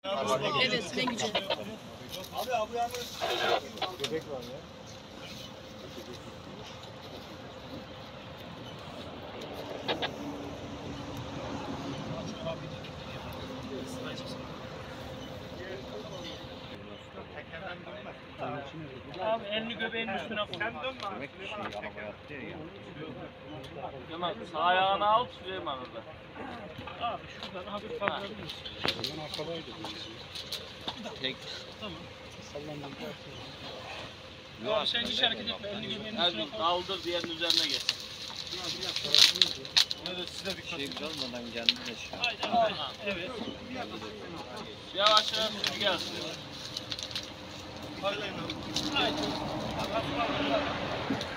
Evet, ne güzel. Abi bu yalnız. Göbek var ya. Abi elini göbeğinin üstüne koy. Sen dönme. Demek ki şey araba yaptı ya. Yaman sağ ayağını al Süleyman orada. Abi şuradan hafif kaldırabilir misin? Ondan akrabaydı. Tek. Tamam. Sallandım. Abi sen hiç hareket etme. Elini göbeğinin üstüne Hadi koy. kaldır diğerinin üzerine geç. Evet size dikkat Şey edin. kalmadan geldi de şu an. Haydi. Evet. Yavaş yavaş sür gelsin. Haydi. Haydi.